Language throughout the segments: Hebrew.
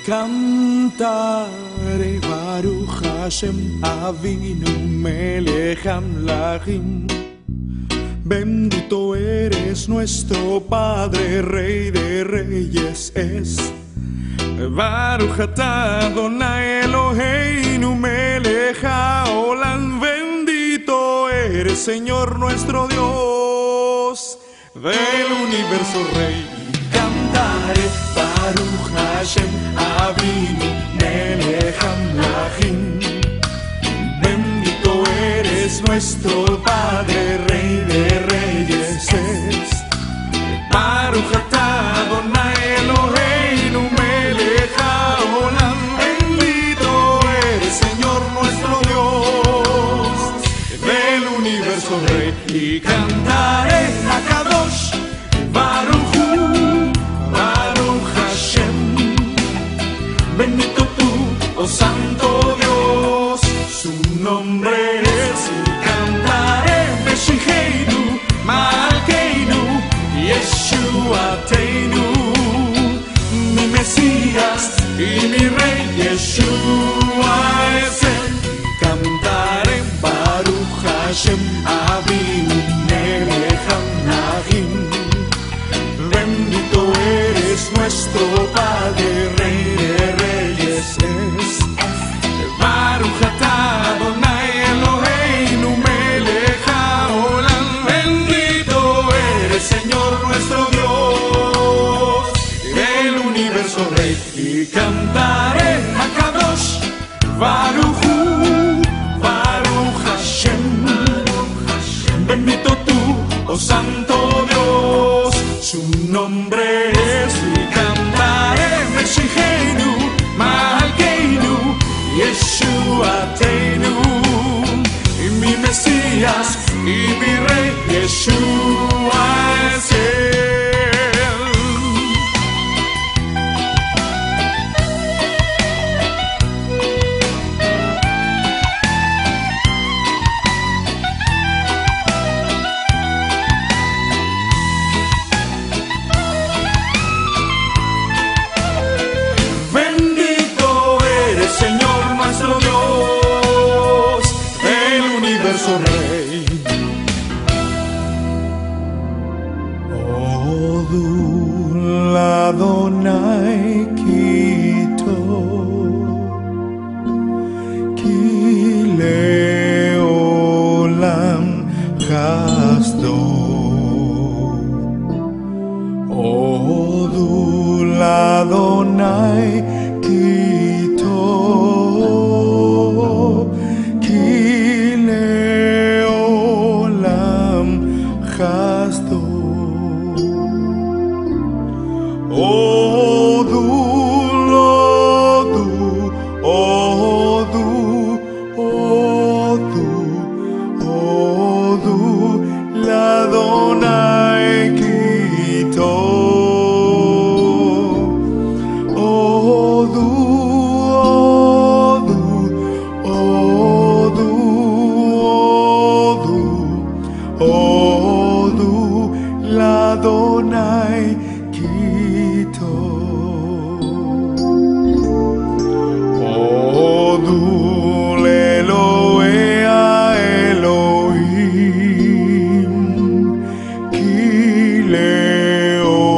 Cantaré Baruch Hashem Avinu Melech Hamlachim. Bendito eres nuestro Padre, Rey de Reyes es. Baruch atah Adonai Eloheinu Melech haolam. Bendito eres Señor nuestro Dios del universo Rey. Cantaré Baruch Hashem Avinu Melech Hamlachim. Bendito eres nuestro Padre, Rey de Reyes es. Baruch atah Adonai Eloheinu Melech haolam. Bendito eres Señor nuestro Dios del universo Rey. Y cantaré a Kadosh Baruch Hu, Baruch Hashem. Bendito tú, oh Santo Dios, su nombre es. Y cantaré Meshicheinu, Malkeinu, Yeshuateinu, mi Mesías y mi Rey Yeshua es él. Cantaré Baruch Hashem Avinu Melech Hamlachim. Bendito eres nuestro Padre, Rey de Reyes es. Baruch atah Adonai Eloheinu Melech haolam. Bendito eres Señor nuestro Dios del universo Rey. Y cantaré a Kadosh Baruch Hu, Baruch Hashem. Bendito tú, oh Santo Dios, su nombre es. Y cantaré Meshicheinu, Malkeinu, Yeshuateinu, y mi Mesías y mi Rey Yeshua es él. Señor nuestro Dios del universo Rey. Odul Adonai Kito Ki leolam chasdo. Odul Adonai Elohim, Ki Leo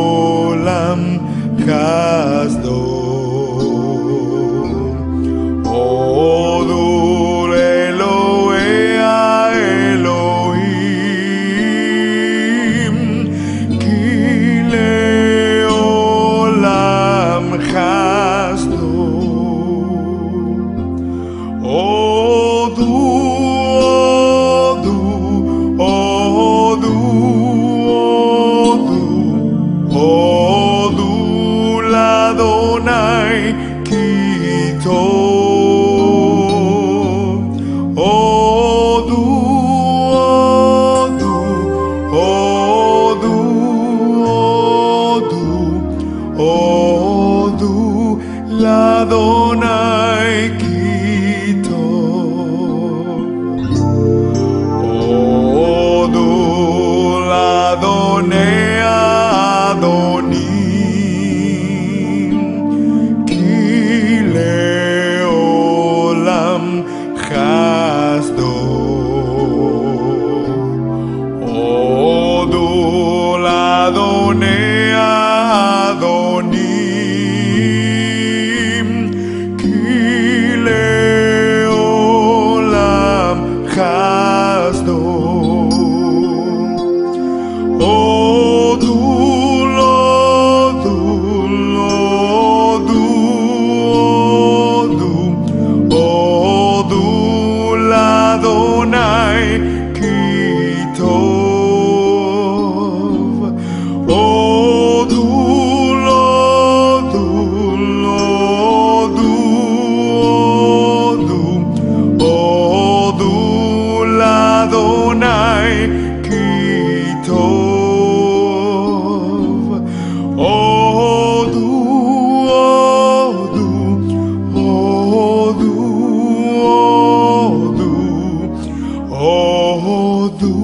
Hodu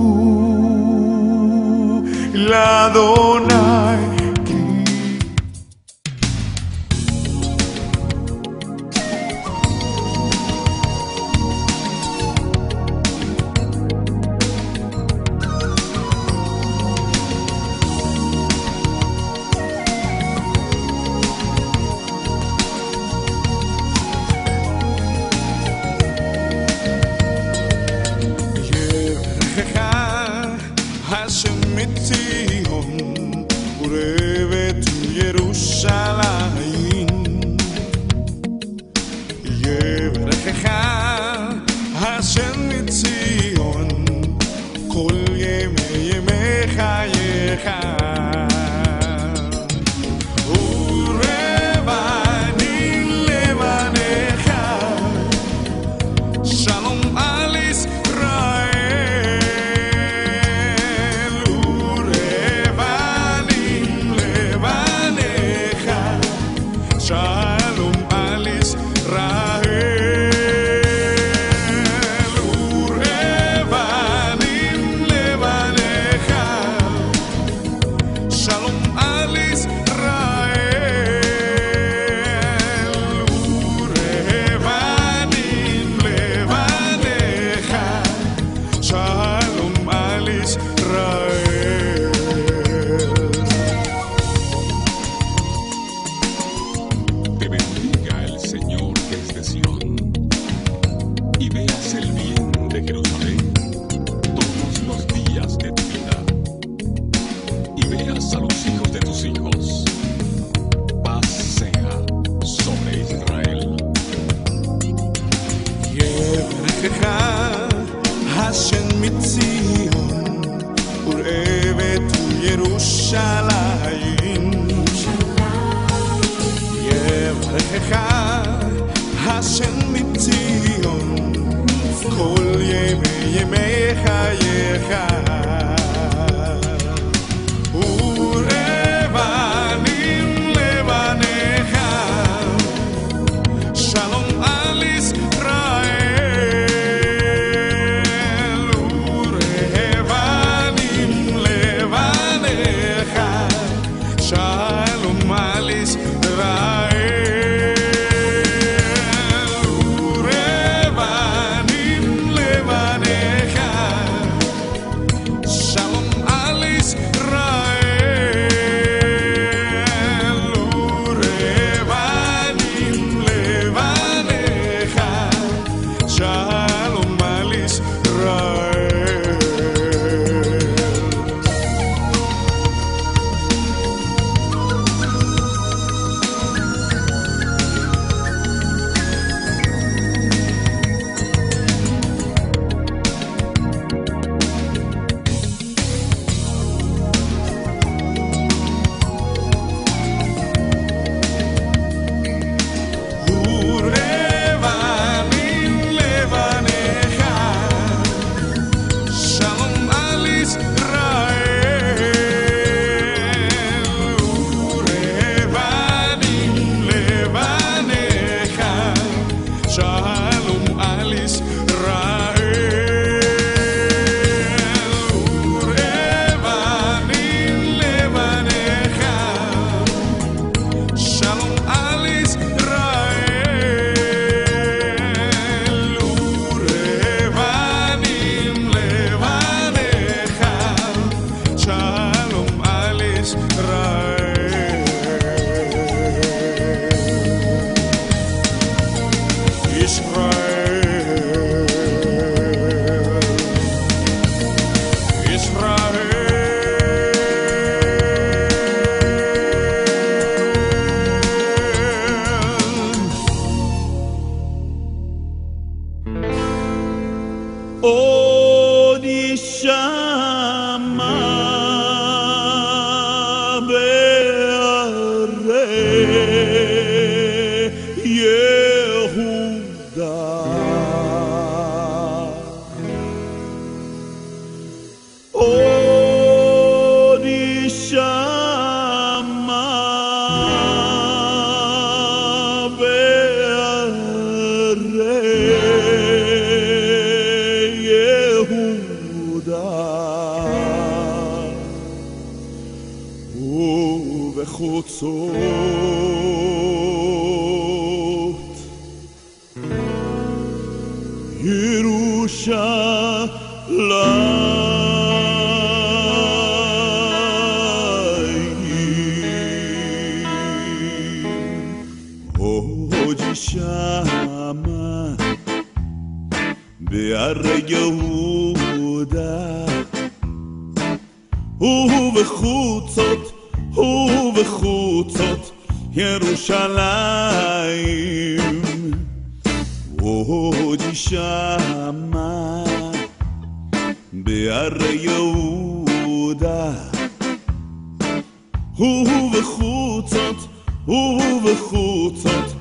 l'Adonai ki Hashem mitzion urevet Yerushalayim Yevrechecha Hashem mitzion kol yemei chayecha urevanim levanecha Shalom al Israel Shalom al Israel, urevanim levanecha. Shalom al Israel, urevanim levanecha. Shalom al Israel. Te bendiga el Señor desde Sion, y veas el bien de Jerusalén todos los días de tu vida, y veas a los hijos de tus hijos. Paz sea sobre Israel. Yevrechecha Hashem mitzion urevet Yerushalayim Yevrechecha Hashem mitzion kol yemei chayecha urevanim levanecha Shalom al Israel urevanim levanecha Shalom al Israel urevanim levanecha Shalom al Israel urevanim levanecha Shalom al Israel. Urevanim levanecha Shalom al Israel urevanim levanecha Shalom al Israel urevanim levanecha Shalom al Israel urevanim levanecha Shalom al Israel. עוד יישמע בערי יהודה עוד יישמע בערי יהודה יהודה ובחוצות ירושלים עוד שמה בערי יהודה ובחוצות ירושלים עוד שמה בערי יהודה ובחוצות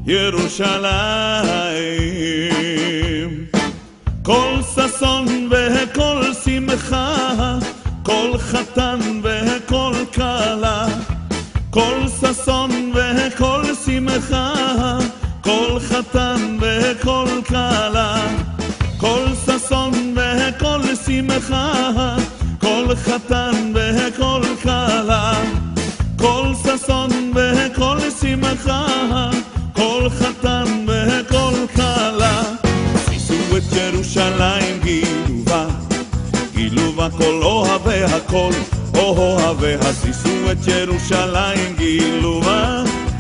ירושלים כל ששון וכל שמחה כל חתן וכל כלה כל ששון וכל שמחה כל חתן וכל כלה כל ששון וכל שמחה כל חתן וכל כלה כל ששון וכל שמחה כל חתן וכל כלה שישו את ירושלים גילובה כל אוהביה כל אוהביה שישו את ירושלים גילובה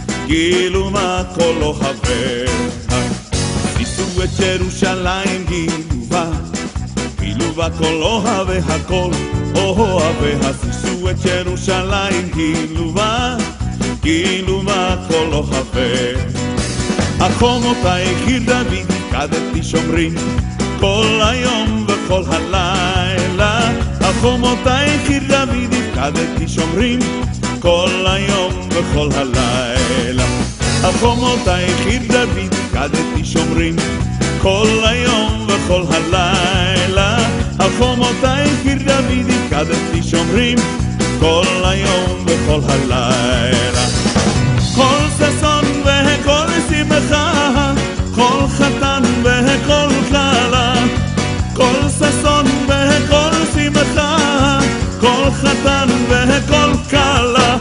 כל אוהביה שישו את ירושלים גילובה כל אוהביה כל אוהביה שישו את ירושלים גילובה כל אוהביה החומותייך עיר דוד הפקדתי שומרים כל היום וכל הלילה החומותייך עיר דוד הפקדתי שומרים כל היום וכל הלילה החומותייך עיר דוד הפקדתי שומרים כל היום וכל הלילה החומותייך עיר דוד הפקדתי שומרים כל היום וכל הלילה כל ששון וכל שמחה כל חתן וכל כלה כל ששון וכל שמחה כל חתן וכל כלה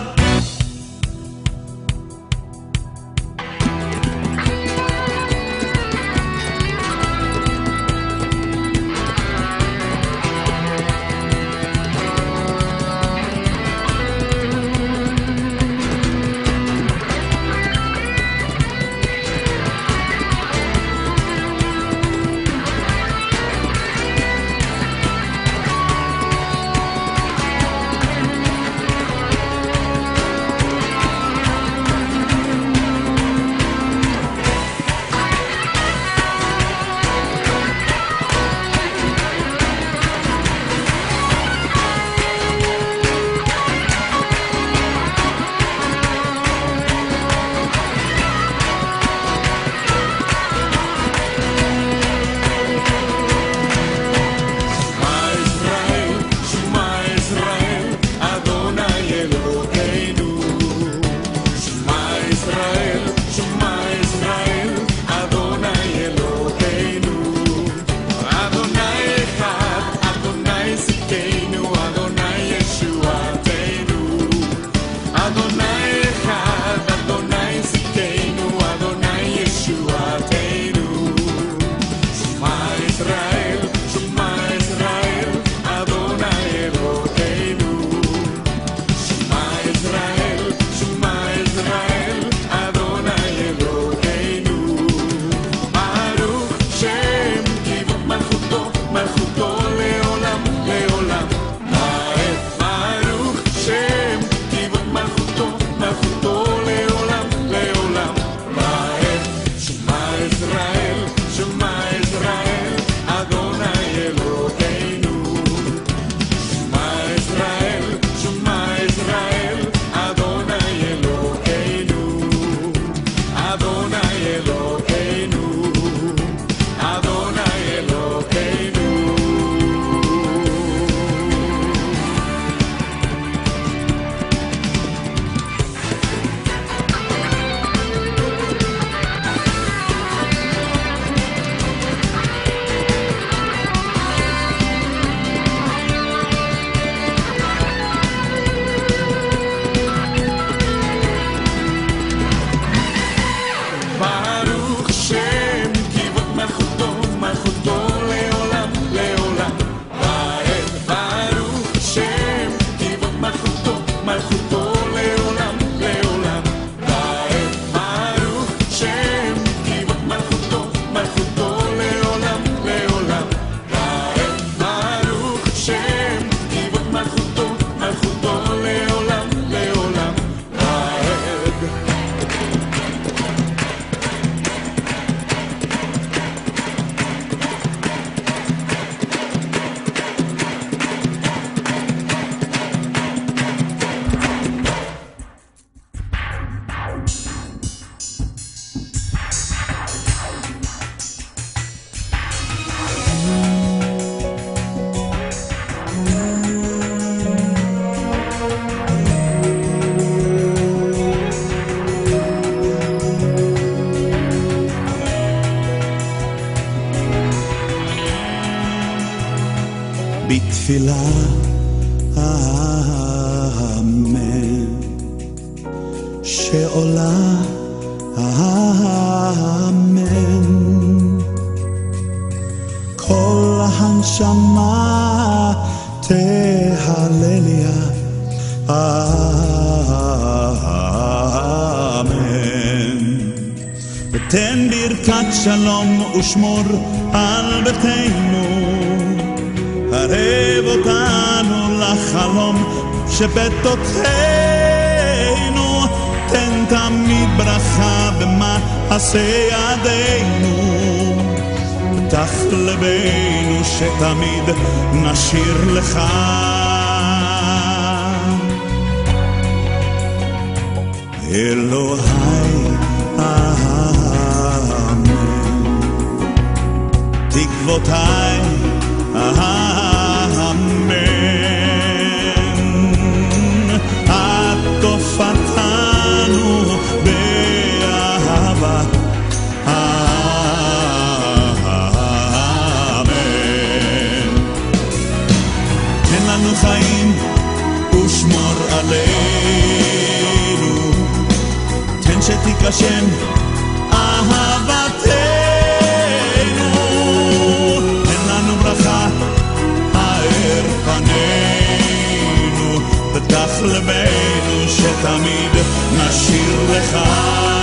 התפילה, אמן, שעולה, אמן, כל הנשמה תהלליה, אמן. ותן ברכת שלום ושמור על ביתנו, ערב אותנו לחלום שבתוכנו, תן תמיד ברכה במעשה ידינו, פתח לבנו שתמיד נשיר לך. אלוהי אמן, תקוותיי אמן, עטוף אותנו באהבה, אמן. תן לנו חיים ושמור עלינו, תן שתיקשם אהבתנו, תן לנו ברכה האר פנינו, פתח לבנו שתמיד נשיר לך.